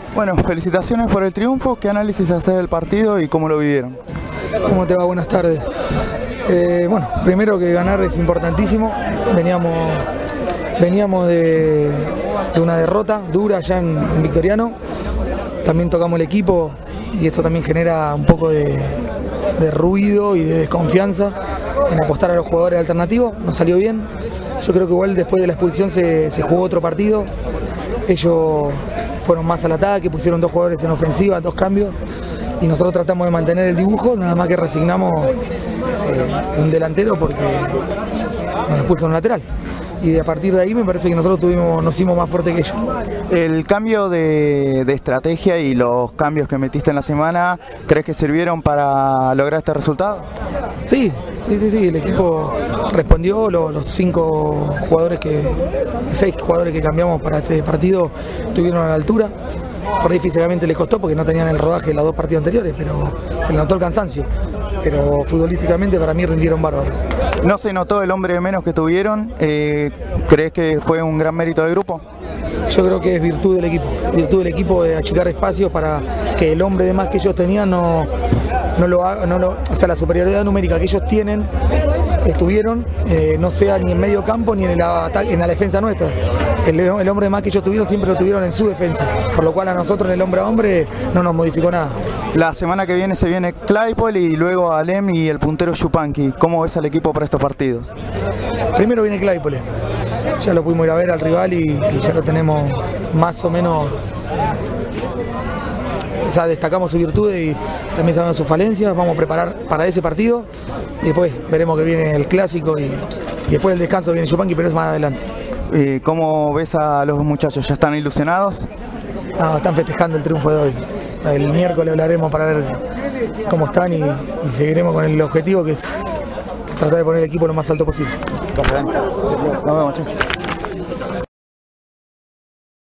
Bueno, felicitaciones por el triunfo. ¿Qué análisis haces del partido y cómo lo vivieron? ¿Cómo te va? Buenas tardes. Bueno, primero que ganar es importantísimo. Veníamos de una derrota dura allá en Victoriano. También tocamos el equipo y eso también genera un poco de ruido y de desconfianza en apostar a los jugadores alternativos. Nos salió bien. Yo creo que igual después de la expulsión se jugó otro partido. Ellos fueron más al ataque, pusieron 2 jugadores en ofensiva, 2 cambios. Y nosotros tratamos de mantener el dibujo, nada más que resignamos un delantero porque nos expulsan un lateral. Y a partir de ahí me parece que nosotros nos hicimos más fuertes que ellos. El cambio de estrategia y los cambios que metiste en la semana, ¿crees que sirvieron para lograr este resultado? Sí, el equipo respondió, los 6 jugadores que cambiamos para este partido estuvieron a la altura. Por ahí físicamente les costó porque no tenían el rodaje de los 2 partidos anteriores, pero se les notó el cansancio. Pero futbolísticamente para mí rindieron bárbaro. ¿No se notó el hombre de menos que tuvieron? ¿Crees que fue un gran mérito del grupo? Yo creo que es virtud del equipo de achicar espacios para que el hombre de más que ellos tenían no lo haga, o sea, la superioridad numérica que ellos tienen estuvieron, no sea ni en medio campo ni en la defensa nuestra. El hombre de más que ellos tuvieron siempre lo tuvieron en su defensa, por lo cual a nosotros en el hombre a hombre no nos modificó nada. La semana que viene se viene Claypole y luego Alem y el puntero Yupanqui. ¿Cómo ves al equipo para estos partidos? Primero viene Claypole, ya lo pudimos ir a ver al rival y ya lo tenemos más o menos, o sea, destacamos sus virtudes y también sabemos sus falencias. Vamos a preparar para ese partido y después veremos que viene el clásico y después del descanso viene Yupanqui, pero es más adelante. ¿Cómo ves a los muchachos? ¿Ya están ilusionados? No, están festejando el triunfo de hoy. El miércoles hablaremos para ver cómo están y seguiremos con el objetivo que es tratar de poner el equipo lo más alto posible. Nos vemos, chicos.